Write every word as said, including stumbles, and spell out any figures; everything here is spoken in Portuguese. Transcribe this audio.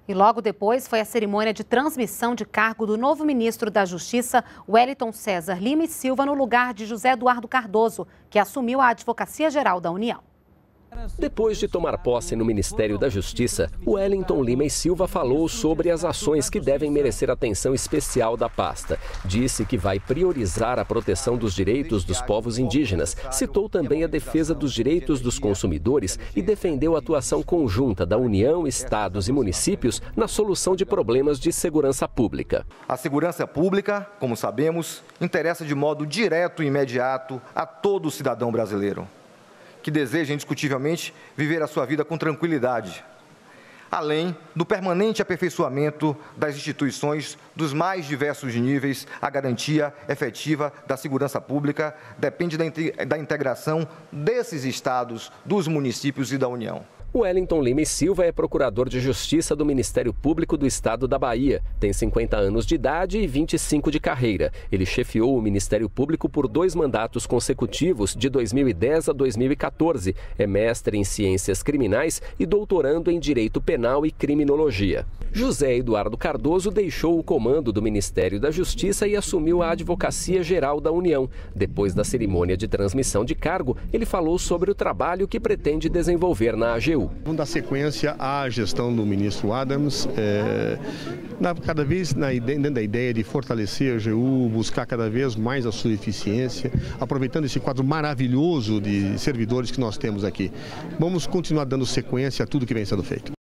E logo depois foi a cerimônia de transmissão de cargo do novo ministro da Justiça, Wellington César Lima e Silva, no lugar de José Eduardo Cardoso, que assumiu a Advocacia Geral da União. Depois de tomar posse no Ministério da Justiça, Wellington Lima e Silva falou sobre as ações que devem merecer atenção especial da pasta. Disse que vai priorizar a proteção dos direitos dos povos indígenas. Citou também a defesa dos direitos dos consumidores e defendeu a atuação conjunta da União, estados e municípios na solução de problemas de segurança pública. A segurança pública, como sabemos, interessa de modo direto e imediato a todo cidadão brasileiro que deseja indiscutivelmente viver a sua vida com tranquilidade, além do permanente aperfeiçoamento das instituições dos mais diversos níveis. A garantia efetiva da segurança pública depende da integração desses estados, dos municípios e da União. Wellington Lima e Silva é procurador de Justiça do Ministério Público do Estado da Bahia. Tem cinquenta anos de idade e vinte e cinco de carreira. Ele chefiou o Ministério Público por dois mandatos consecutivos, de dois mil e dez a dois mil e quatorze. É mestre em Ciências Criminais e doutorando em Direito Penal e Criminologia. José Eduardo Cardoso deixou o comando do Ministério da Justiça e assumiu a Advocacia Geral da União. Depois da cerimônia de transmissão de cargo, ele falou sobre o trabalho que pretende desenvolver na A G U. Vamos dar sequência à gestão do ministro Adams, é, na, cada vez na, dentro da ideia de fortalecer a A G U, buscar cada vez mais a sua eficiência, aproveitando esse quadro maravilhoso de servidores que nós temos aqui. Vamos continuar dando sequência a tudo que vem sendo feito.